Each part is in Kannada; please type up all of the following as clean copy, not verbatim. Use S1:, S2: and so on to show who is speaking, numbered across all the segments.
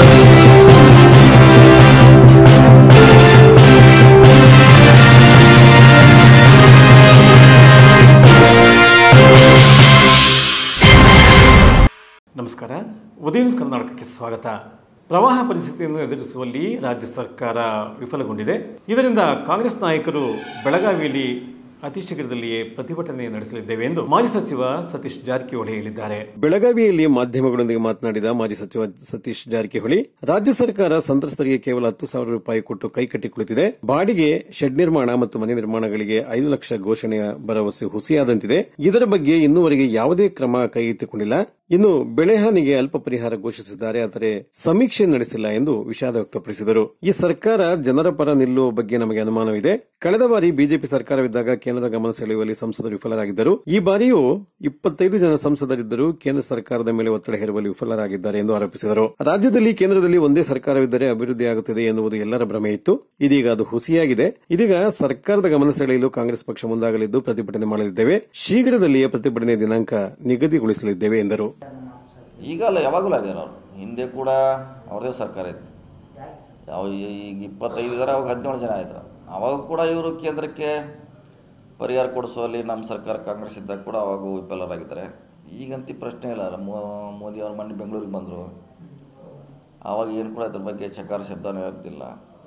S1: ನಮಸ್ಕಾರ. ಉದಯ ನ್ಯೂಸ್ ಕರ್ನಾಟಕಕ್ಕೆ ಸ್ವಾಗತ. ಪ್ರವಾಹ ಪರಿಸ್ಥಿತಿಯನ್ನು ಎದುರಿಸುವಲ್ಲಿ ರಾಜ್ಯ ಸರ್ಕಾರ ವಿಫಲಗೊಂಡಿದೆ. ಇದರಿಂದ ಕಾಂಗ್ರೆಸ್ ನಾಯಕರು ಬೆಳಗಾವಿಯಲ್ಲಿ ಅತಿ ಶೀಘ್ರದಲ್ಲಿಯೇ ಪ್ರತಿಭಟನೆ ನಡೆಸಲಿದ್ದೇವೆ ಎಂದು ಮಾಜಿ ಸಚಿವ ಸತೀಶ್ ಜಾರಕಿಹೊಳಿ ಹೇಳಿದ್ದಾರೆ. ಬೆಳಗಾವಿಯಲ್ಲಿ ಮಾಧ್ಯಮಗಳೊಂದಿಗೆ ಮಾತನಾಡಿದ ಮಾಜಿ ಸಚಿವ ಸತೀಶ್ ಜಾರಕಿಹೊಳಿ, ರಾಜ್ಯ ಸರ್ಕಾರ ಸಂತ್ರಸ್ತರಿಗೆ ಕೇವಲ 10,000 ರೂಪಾಯಿ ಕೊಟ್ಟು ಕೈಕಟ್ಟಿ ಕುಳಿತಿದೆ. ಬಾಡಿಗೆ, ಶೆಡ್ ನಿರ್ಮಾಣ ಮತ್ತು ಮನೆ ನಿರ್ಮಾಣಗಳಿಗೆ 5 ಲಕ್ಷ ಘೋಷಣೆಯ ಭರವಸೆ ಹುಸಿಯಾದಂತಿದೆ. ಇದರ ಬಗ್ಗೆ ಇನ್ನೂವರೆಗೆ ಯಾವುದೇ ಕ್ರಮ ಕೈಗೆತ್ತಿಕೊಂಡಿಲ್ಲ. ಇನ್ನು ಬೆಳೆ ಹಾನಿಗೆ ಅಲ್ಪ ಪರಿಹಾರ ಘೋಷಿಸಿದ್ದಾರೆ, ಆದರೆ ಸಮೀಕ್ಷೆ ನಡೆಸಿಲ್ಲ ಎಂದು ವಿಷಾದ ವ್ಯಕ್ತಪಡಿಸಿದರು. ಈ ಸರ್ಕಾರ ಜನರ ಪರ ನಿಲ್ಲುವ ಬಗ್ಗೆ ನಮಗೆ ಅನುಮಾನವಿದೆ. ಕಳೆದ ಬಾರಿ ಬಿಜೆಪಿ ಸರ್ಕಾರವಿದ್ದಾಗ ಕೇಂದ್ರದ ಗಮನ ಸೆಳೆಯುವಲ್ಲಿ ಸಂಸದರು ವಿಫಲರಾಗಿದ್ದರು. ಈ ಬಾರಿಯೂ 25 ಜನ ಸಂಸದರಿದ್ದರೂ ಕೇಂದ್ರ ಸರ್ಕಾರದ ಮೇಲೆ ಒತ್ತಡ ಹೇರುವಲ್ಲಿ ವಿಫಲರಾಗಿದ್ದಾರೆ ಎಂದು ಆರೋಪಿಸಿದರು. ರಾಜ್ಯದಲ್ಲಿ ಕೇಂದ್ರದಲ್ಲಿ ಒಂದೇ ಸರ್ಕಾರವಿದ್ದರೆ ಅಭಿವೃದ್ಧಿಯಾಗುತ್ತದೆ ಎನ್ನುವುದು ಎಲ್ಲರ ಭ್ರಮೆ ಇತ್ತು. ಇದೀಗ ಅದು ಹುಸಿಯಾಗಿದೆ. ಇದೀಗ ಸರ್ಕಾರದ ಗಮನ ಸೆಳೆಯಲು ಕಾಂಗ್ರೆಸ್ ಪಕ್ಷ ಮುಂದಾಗಲಿದ್ದು ಪ್ರತಿಭಟನೆ ಮಾಡಲಿದ್ದೇವೆ. ಶೀಘ್ರದಲ್ಲಿಯೇ ಪ್ರತಿಭಟನೆ ದಿನಾಂಕ ನಿಗದಿಗೊಳಿಸಲಿದ್ದೇವೆ ಎಂದರು.
S2: ಈಗಲ್ಲ, ಯಾವಾಗಲೂ ಆಗ್ಯಾರ. ಅವರು ಹಿಂದೆ ಕೂಡ ಅವ್ರದೇ ಸರ್ಕಾರ ಇತ್ತು. ಈಗ 25 ಜನ, ಅವಾಗ 17 ಜನ ಆಯ್ತು. ಅವಾಗ ಕೂಡ ಇವರು ಕೇಂದ್ರಕ್ಕೆ ಪರಿಹಾರ ಕೊಡಿಸುವಲ್ಲಿ ನಮ್ಮ ಸರ್ಕಾರ ಕಾಂಗ್ರೆಸ್ ಇದ್ದಾಗ ಕೂಡ ಅವಾಗ ವಿಫಲರಾಗಿದ್ದಾರೆ. ಈಗಂತೂ ಪ್ರಶ್ನೆ ಇಲ್ಲ. ಮೋದಿ ಅವ್ರ ಮೊನ್ನೆ ಬೆಂಗಳೂರಿಗೆ ಬಂದರು, ಆವಾಗ ಏನು ಕೂಡ ಇದ್ರ ಬಗ್ಗೆ ಚಕಾರ ಶಬ್ದನೇ ಆಗ್ತಿಲ್ಲ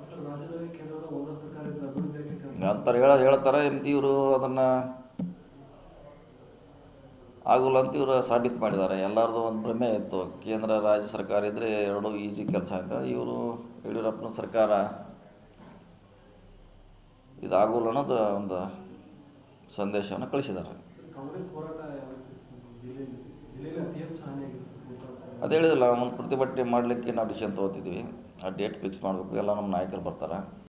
S2: ಅಂತಾರೆ. ಹೇಳ್ತಾರೆ ಎಂತ ಇವರು ಅದನ್ನು ಆಗೋಲ್ಲ ಅಂತ ಇವರು ಸಾಬೀತು ಮಾಡಿದ್ದಾರೆ. ಎಲ್ಲರದು ಒಂದು ಭ್ರಮೆ ಇತ್ತು, ಕೇಂದ್ರ ರಾಜ್ಯ ಸರ್ಕಾರ ಇದ್ದರೆ ಎರಡೂ ಈಜಿ ಕೆಲಸ ಅಂತ. ಇವರು ಯಡಿಯೂರಪ್ಪನ ಸರ್ಕಾರ ಇದಾಗೋಲ್ಲ ಅನ್ನೋದು ಒಂದು ಸಂದೇಶವನ್ನು ಕಳಿಸಿದ್ದಾರೆ. ಅದು ಹೇಳಿದಿಲ್ಲ, ಒಂದು ಪ್ರತಿಭಟನೆ ಮಾಡಲಿಕ್ಕೆ ನಾವು ಡಿಸಿಷನ್ ತೊಗೋತಿದ್ವಿ. ಆ ಡೇಟ್ ಫಿಕ್ಸ್ ಮಾಡಬೇಕು, ಎಲ್ಲ ನಮ್ಮ ನಾಯಕರು ಬರ್ತಾರೆ.